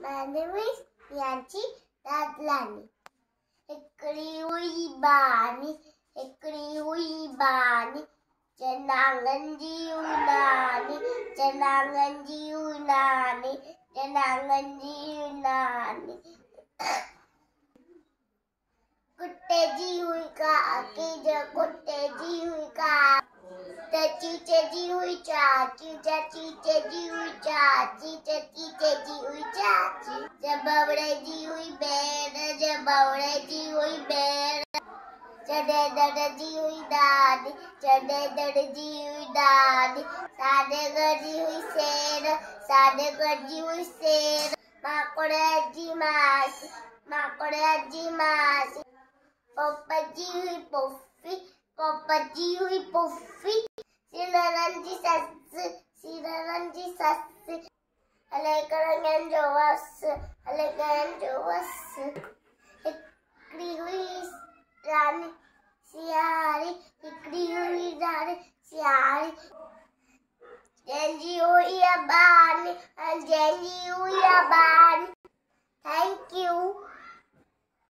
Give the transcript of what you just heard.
My name is Riyanshi Dadlani. Hikri hui bani, Jananganji unani, कुत्ते जी हुई काकी, जो कुत्ते जी हुई काकी, चीचे जी हुई चाची, चीचे जी हुई चाची, चीचे जी हुई चाची, जब बवड़े जी हुई बेर, जब बवड़े जी हुई बेर, चढ़े दड़ जी हुई दादी, चढ़े दड़ जी हुई दादी, सादे घर जी हुई शेर, सादे घर जी हुई शेर, माकोड़े जी मासी, पोपटी हुई पुफ्फी, सिरनंजी सस्सी, अलैकरंगन जोवस, हिकड़ी हुई रानी सियारी, जेंजी हुई अबानी, Thank you.